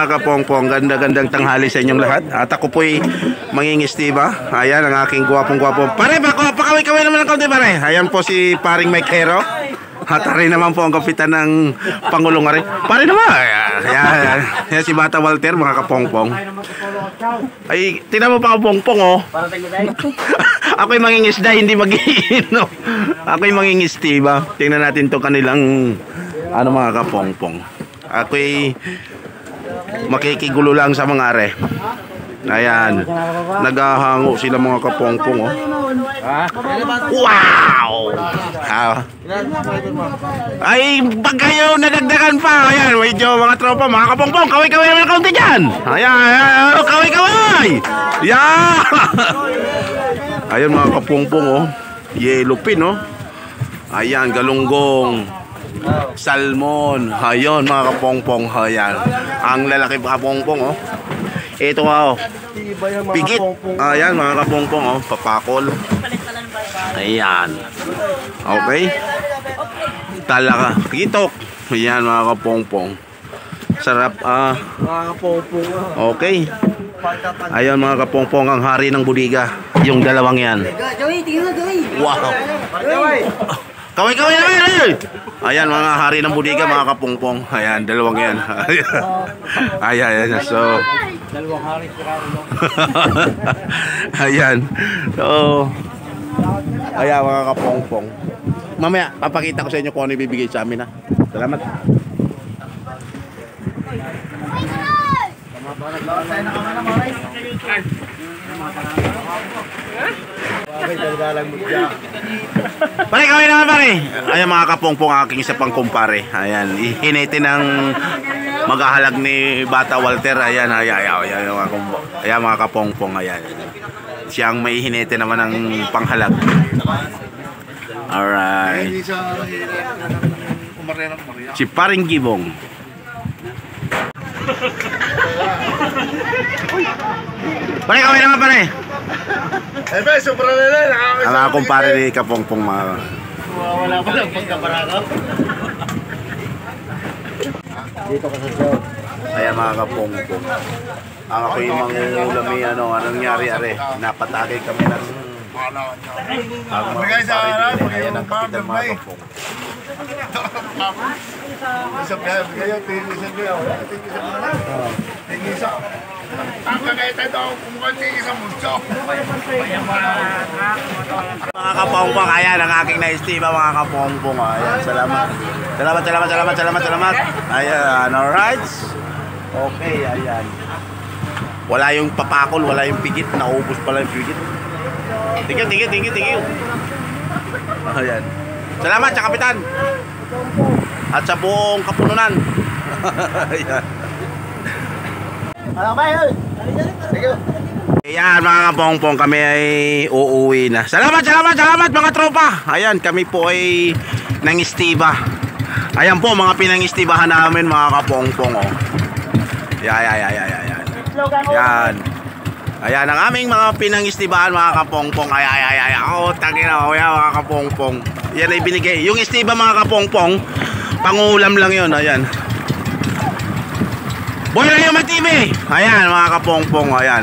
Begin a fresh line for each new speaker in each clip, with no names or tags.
mga kapongpong, ganda-gandang tanghali sa inyong lahat. At ako po'y mangingistiba. Ayan ang aking gwapong-gwapo. Pare, pakaway-kaway naman ng kaunti pare. Ayan po si paring Mike Hero. At rin naman po ang kapitan ng Pangulong rin. Pare naman. Ayan si Bata Walter, mga kapongpong. Ay, tingnan mo pa kapongpong oh. Ako'y mangingisda, hindi mag-iinom. Ako'y mangingistiba. Tingnan natin to kanilang mga kapongpong. Ako'y makikigulo lang sa mga are. Ayan, naghahango sila mga kapongpong oh. Wow! Ay, pag kayo nadagdagan pa. Ayan, medyo mga tropa, mga kapongpong, kaway-kaway naman ang kaunti dyan. Ayan, kaway-kaway. Ayan. Ayan mga kapongpong oh. Yellow pin oh. Ayan, galunggong, salmon. Ayan mga kapongpong. Ayan, ang lalaki kapongpong oh. Ito nga oh, pigit. Ayan mga kapongpong oh, papakol. Ayan. Okay. Talaga, pigitok. Ayan mga kapongpong. Sarap mga kapongpong. Okay. Ayan mga kapongpong, ang hari ng budiga. Yung dalawang yan. Wow. Kaway-kaway naman. Ayan mga hari ng budiga mga kapongpong. Ayan, dalawang yan. Ayan. So dalawang hari ayan. So ayan mga kapongpong. Mamaya papakita ko sa inyo kung ano ibibigay sa amin ha. Salamat. Pare, kaway naman pare. Ayan mga kapongpong, aking isa pang kumpare. Ayan, hinitin ng maghahalag ni Bata Walter. Ayan mga kapongpong. Ayan, siyang may hinete naman ng panghalag. Alright, si paring Gibong. Pare, kaway naman pare. Ang mga kumpare ni kapongpong mga. Wala pa lang pagkabarako. Dito ka sa show. Ayan mga kapongpong. Ang ako yung mangungulami anong nangyari are. Napatagay kami ng ang mga kumpare. Ayan ang kapitan mga kapong. Mga kapongpong, ayan ang aking naistiba mga kapongpong. Ayan, salamat. Ayan, alright. Okay, ayan. Wala yung papakol, wala yung pigit. Naubos pala yung pigit. Thank you. Ayan. Salamat sa kapitan. At sa buong kapununan. Ayan. Ayan mga kapongpong, kami ay uuwi na. Salamat mga tropa. Ayan, kami po ay nangistiba. Ayan po mga pinangistibahan namin mga kapongpong oh. Ayan. Ayan ang aming mga pinangistibahan mga kapongpong. Oh, tangina oh, yan mga kapongpong. Yan ay binigay. Yung istiba mga kapongpong, pangulam lang yun. Ayan. Boy na yung mag-TV. Ayan mga kapongpong. Ayan.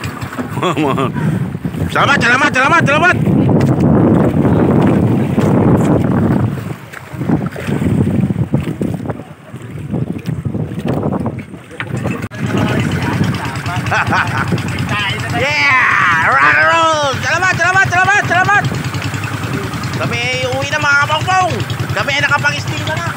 Salamat. Yeah! Rock and roll! Salamat! Kami ay uwi na mga kapongpong. Kami ay nakapag-steam na.